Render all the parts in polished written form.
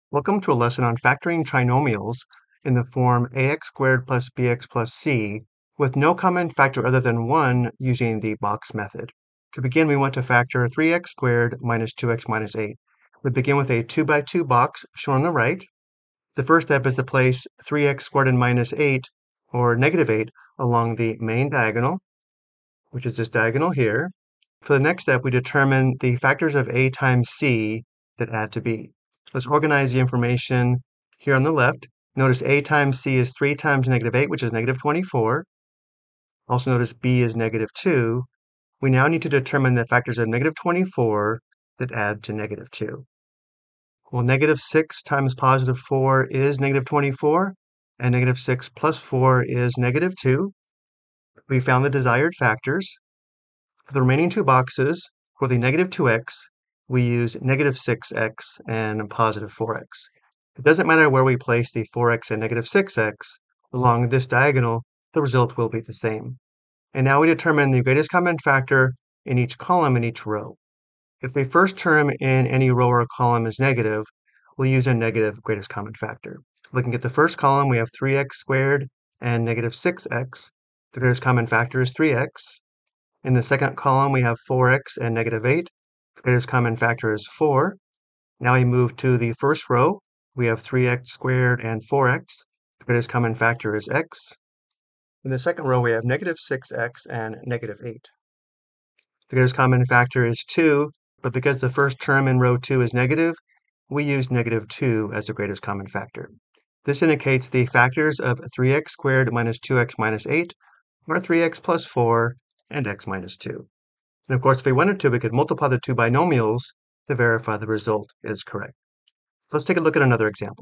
Welcome to a lesson on factoring trinomials in the form ax squared plus bx plus c with no common factor other than 1 using the box method. To begin, we want to factor 3x squared minus 2x minus 8. We begin with a 2 by 2 box shown on the right. The first step is to place 3x squared and minus 8, or negative 8, along the main diagonal, which is this diagonal here. For the next step, we determine the factors of a times c that add to b. Let's organize the information here on the left. Notice a times c is 3 times negative 8, which is negative 24. Also notice b is negative 2. We now need to determine the factors of negative 24 that add to negative 2. Well, negative 6 times positive 4 is negative 24, and negative 6 plus 4 is negative 2. We found the desired factors. For the remaining two boxes, for the negative 2x, we use negative 6x and positive 4x. It doesn't matter where we place the 4x and negative 6x, along this diagonal, the result will be the same. And now we determine the greatest common factor in each column in each row. If the first term in any row or column is negative, we'll use a negative greatest common factor. Looking at the first column, we have 3x squared and negative 6x. The greatest common factor is 3x. In the second column, we have 4x and negative 8. The greatest common factor is 4. Now we move to the first row. We have 3x squared and 4x. The greatest common factor is x. In the second row, we have negative 6x and negative 8. The greatest common factor is 2, but because the first term in row 2 is negative, we use negative 2 as the greatest common factor. This indicates the factors of 3x squared minus 2x minus 8 are 3x plus 4 and x minus 2. And of course, if we wanted to, we could multiply the two binomials to verify the result is correct. Let's take a look at another example.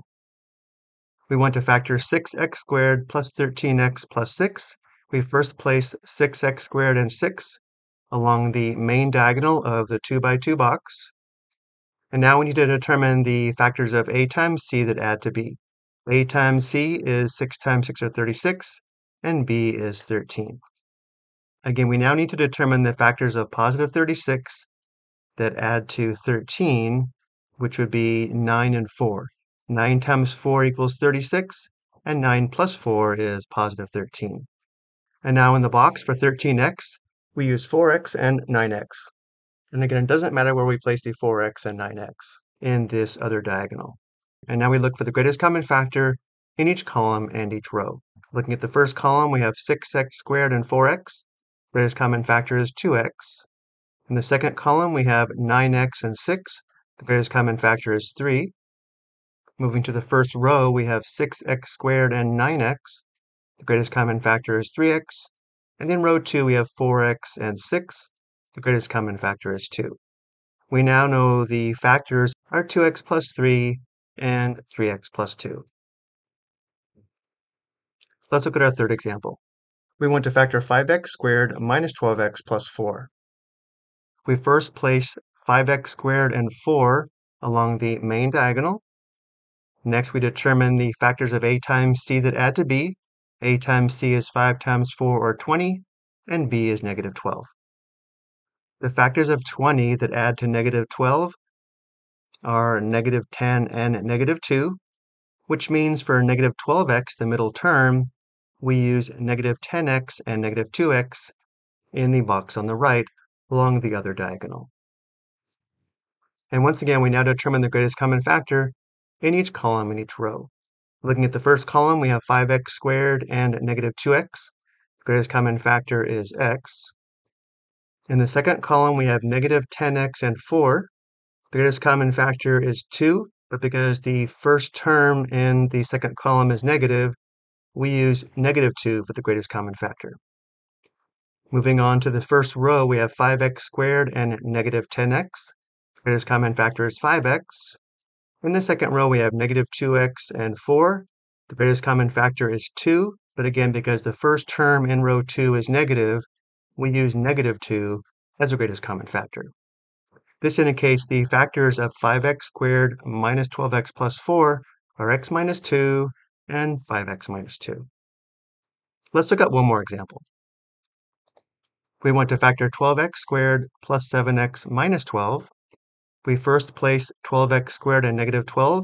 We want to factor 6x squared plus 13x plus 6. We first place 6x squared and 6 along the main diagonal of the 2 by 2 box. And now we need to determine the factors of a times c that add to b. A times c is 6 times 6 or 36, and b is 13. Again, we now need to determine the factors of positive 36 that add to 13, which would be 9 and 4. 9 times 4 equals 36, and 9 plus 4 is positive 13. And now in the box for 13x, we use 4x and 9x. And again, it doesn't matter where we place the 4x and 9x in this other diagonal. And now we look for the greatest common factor in each column and each row. Looking at the first column, we have 6x squared and 4x. Greatest common factor is 2x. In the second column, we have 9x and 6. The greatest common factor is 3. Moving to the first row, we have 6x squared and 9x. The greatest common factor is 3x. And in row 2, we have 4x and 6. The greatest common factor is 2. We now know the factors are 2x plus 3 and 3x plus 2. Let's look at our third example. We want to factor 5x squared minus 12x plus 4. We first place 5x squared and 4 along the main diagonal. Next, we determine the factors of a times c that add to b. A times c is 5 times 4 or 20, and b is negative 12. The factors of 20 that add to negative 12 are negative 10 and negative 2, which means for negative 12x, the middle term, we use negative 10x and negative 2x in the box on the right along the other diagonal. And once again, we now determine the greatest common factor in each column in each row. Looking at the first column, we have 5x squared and negative 2x. The greatest common factor is x. In the second column, we have negative 10x and 4. The greatest common factor is 2, but because the first term in the second column is negative, we use negative 2 for the greatest common factor. Moving on to the first row, we have 5x squared and negative 10x. The greatest common factor is 5x. In the second row, we have negative 2x and 4. The greatest common factor is 2, but again, because the first term in row 2 is negative, we use negative 2 as the greatest common factor. This indicates the factors of 5x squared minus 12x plus 4 are x minus 2 and 5x minus 2. Let's look at one more example. We want to factor 12x squared plus 7x minus 12. We first place 12x squared and negative 12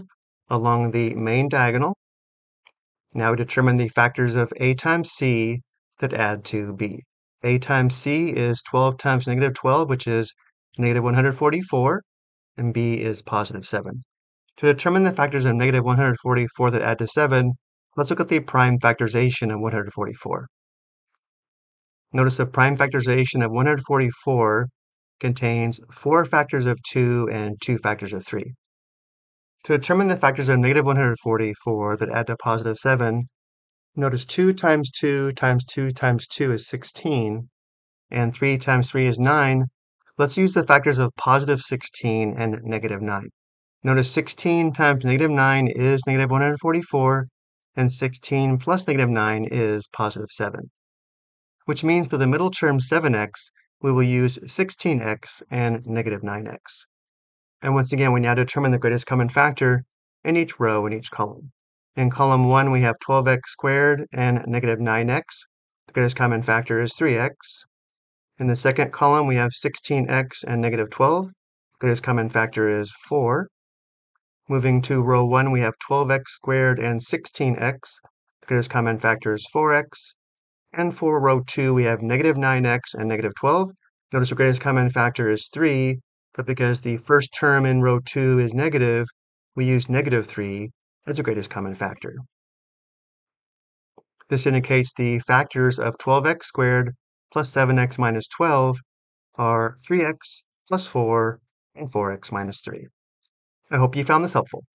along the main diagonal. Now we determine the factors of a times c that add to b. A times c is 12 times negative 12, which is negative 144, and b is positive 7. To determine the factors of negative 144 that add to 7, let's look at the prime factorization of 144. Notice the prime factorization of 144 contains 4 factors of 2 and 2 factors of 3. To determine the factors of negative 144 that add to positive 7, notice 2 times 2 times 2 times 2 is 16, and 3 times 3 is 9. Let's use the factors of positive 16 and negative 9. Notice 16 times negative 9 is negative 144, and 16 plus negative 9 is positive 7. Which means for the middle term 7x, we will use 16x and negative 9x. And once again, we now determine the greatest common factor in each row in each column. In column 1, we have 12x squared and negative 9x. The greatest common factor is 3x. In the second column, we have 16x and negative 12. The greatest common factor is 4. Moving to row 1, we have 12x squared and 16x. The greatest common factor is 4x. And for row 2, we have negative 9x and negative 12. Notice the greatest common factor is 3, but because the first term in row 2 is negative, we use negative 3 as the greatest common factor. This indicates the factors of 12x squared plus 7x minus 12 are 3x plus 4 and 4x minus 3. I hope you found this helpful.